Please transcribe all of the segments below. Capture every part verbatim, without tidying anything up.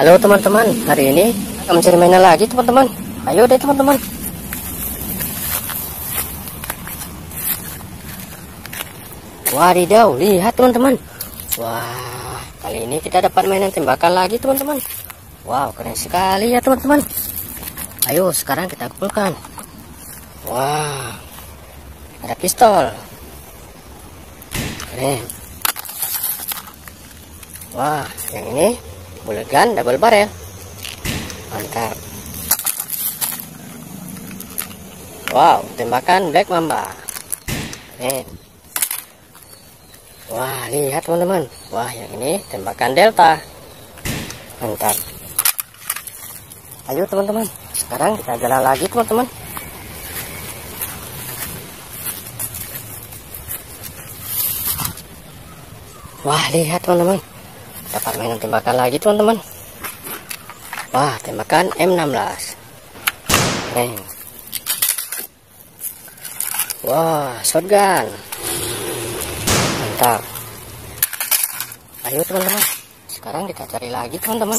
Halo teman-teman, hari ini akan mencari mainan lagi teman-teman. Ayo deh teman-teman. Wadidaw, lihat teman-teman. Wah, kali ini kita dapat mainan tembakan lagi teman-teman. Wow, keren sekali ya teman-teman. Ayo sekarang kita kumpulkan. Wah, ada pistol. Keren. Wah, yang ini bullet gun double barrel. Mantap. Wow, tembakan black mamba. Keren. Wah, lihat teman-teman. Wah, yang ini tembakan delta. Mantap. Ayo teman-teman, sekarang kita jalan lagi teman-teman. Wah, lihat teman-teman, dapat mainan tembakan lagi teman-teman. Wah, tembakan M enam belas. Keren. Wah, shotgun. Mantap. Ayo teman-teman, sekarang kita cari lagi teman-teman.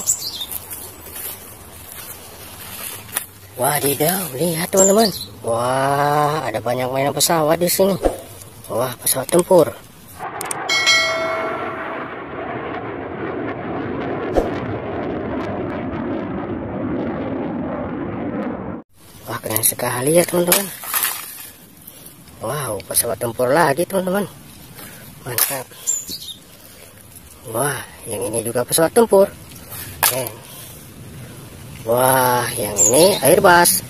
Wadidaw, lihat teman-teman. Wah, ada banyak mainan pesawat di sini. Wah, pesawat tempur. Wah, keren sekali ya teman-teman. Wow, pesawat tempur lagi teman-teman. Mantap. Wah, yang ini juga pesawat tempur. Keren. Wah, yang ini Airbus.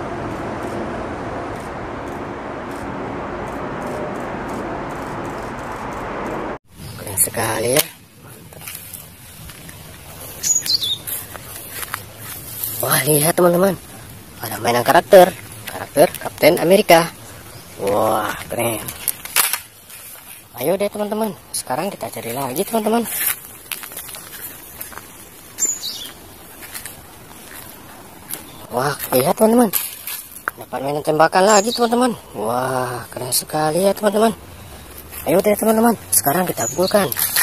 Keren sekali ya. Mantap. Wah, lihat teman-teman, ada mainan karakter. Karakter Kapten Amerika. Wah, keren. Ayo deh teman-teman, sekarang kita cari lagi teman-teman. Wah, lihat teman-teman, dapat mainan tembakan lagi teman-teman. Wah, keren sekali ya teman-teman. Ayo deh teman-teman, sekarang kita kumpulkan.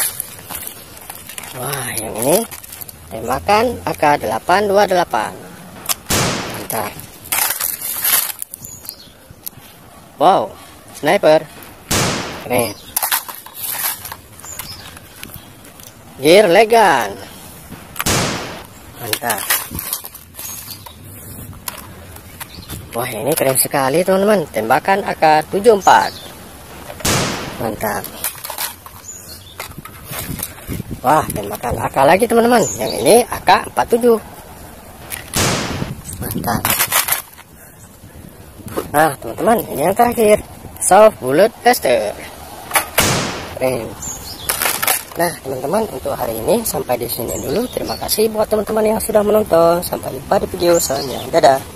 Wah, yang ini tembakan A K delapan dua delapan. Mantap. Wow, sniper. Keren. Gear legan. Mantap. Wah, ini keren sekali teman-teman, tembakan A K tujuh empat. Mantap. Wah, tembakan A K lagi teman-teman, yang ini A K empat tujuh. Mantap. Nah teman-teman, ini yang terakhir, soft bullet blaster. Keren. Nah teman-teman, untuk hari ini sampai di sini dulu. Terima kasih buat teman-teman yang sudah menonton. Sampai jumpa di video selanjutnya. Dadah.